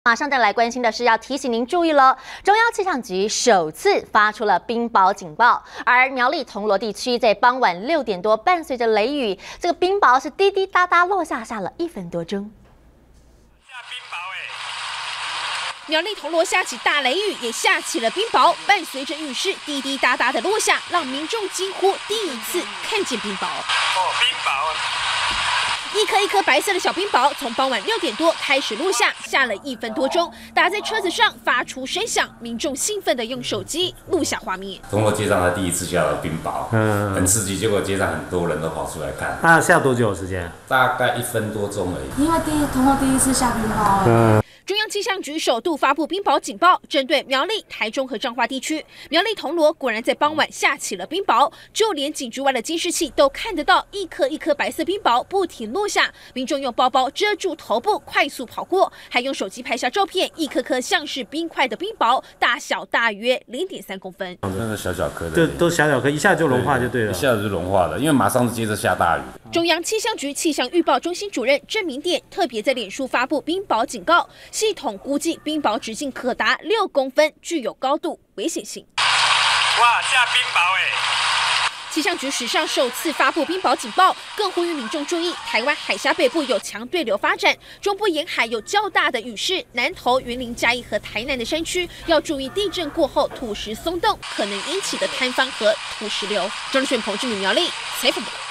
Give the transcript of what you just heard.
马上再来关心的是，要提醒您注意了，中央气象局首次发出了冰雹警报，而苗栗铜锣地区在傍晚6点多，伴随着雷雨，这个冰雹是滴滴答答落下，下了1分多钟。 下冰雹苗栗铜锣下起大雷雨，也下起了冰雹，伴随着雨势滴滴答答的落下，让民众惊呼第一次看见冰雹。 冰雹！ 一颗一颗白色的小冰雹从傍晚6点多开始落下，下了1分多钟，打在车子上发出声响，民众兴奋地用手机录下画面。 铜锣街上他第一次下了冰雹，很刺激，结果街上很多人都跑出来看。 那下多久时间？ 大概1分多钟而已。 因为铜锣第一次下冰雹。 中央气象局首度发布冰雹警报，针对苗栗、台中和彰化地区。苗栗铜锣果然在傍晚下起了冰雹，就连警局外的监视器都看得到一颗一颗白色冰雹不停落下。民众用包包遮住头部，快速跑过，还用手机拍下照片，一颗颗像是冰块的冰雹，大小大约0.3公分。 那个小小颗的， 都小小颗，一下就融化就对了。 一下子就融化了，因为马上接着下大雨。 中央气象局气象预报中心主任郑明典特别在脸书发布冰雹警告，系统估计冰雹直径可达6公分，具有高度危险性。 哇，下冰雹气象局史上首次发布冰雹警报，更呼吁民众注意，台湾海峡北部有强对流发展，中部沿海有较大的雨势，南投、云林、嘉义和台南的山区要注意地震过后土石松动可能引起的坍方和土石流。张顺、彭志敏苗栗采访报道。